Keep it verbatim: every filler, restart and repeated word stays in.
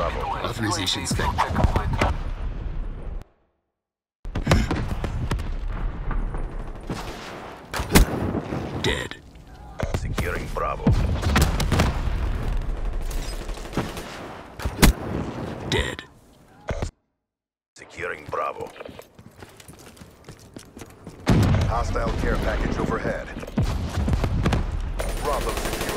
Authorization spec. Dead. Securing Bravo. Dead. Securing Bravo. Hostile care package overhead. Bravo secure.